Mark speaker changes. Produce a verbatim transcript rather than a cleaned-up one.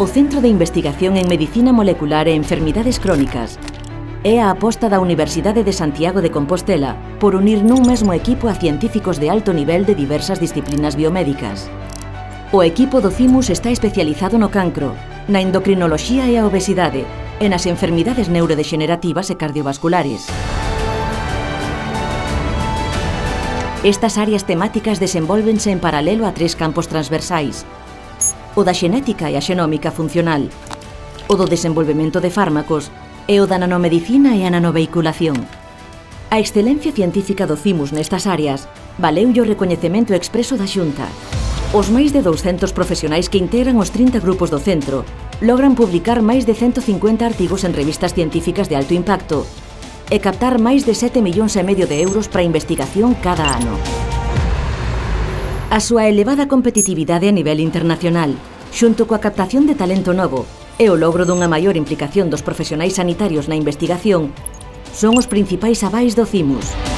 Speaker 1: O Centro de Investigación en Medicina Molecular e Enfermidades Crónicas é a aposta da Universidade de Santiago de Compostela por unir nun mesmo equipo a científicos de alto nivel de diversas disciplinas biomédicas. O equipo do CIMUS está especializado no cancro, na endocrinoloxía e a obesidade, e nas enfermidades neurodexenerativas e cardiovasculares. Estas áreas temáticas desenvólvense en paralelo a tres campos transversais: o da xenética e a xenómica funcional, o do desenvolvemento de fármacos e o da nanomedicina e a nanovehiculación. A excelencia científica do CIMUS nestas áreas valeulle o recoñecemento expreso da Xunta. Os máis de douscentos profesionais que integran os trinta grupos do centro logran publicar máis de ciento cincuenta artigos en revistas científicas de alto impacto e captar máis de sete millóns e medio de euros para investigación cada ano. A súa elevada competitividade a nivel internacional, xunto coa captación de talento novo e o logro dunha maior implicación dos profesionais sanitarios na investigación, son os principais avais do CIMUS.